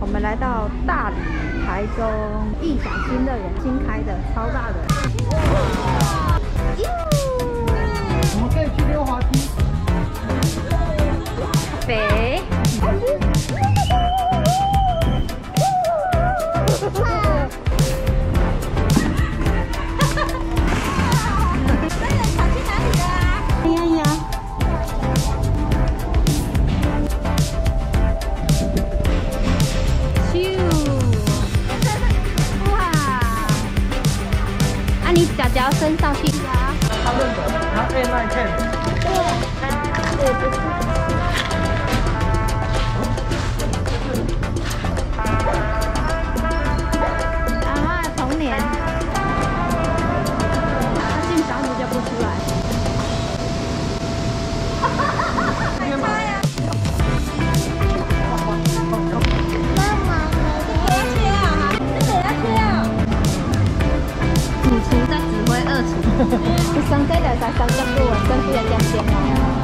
们来到大理、台中异想新乐园新开的，超大的。 我们可以去溜滑梯。 北。你脚脚伸上去啊！ 他认得，他 A9 10。 对，不是。啊，童年。他进小女就不出来。 天马。 主厨在指挥二厨，一生这个才3.5，真不能这样哦。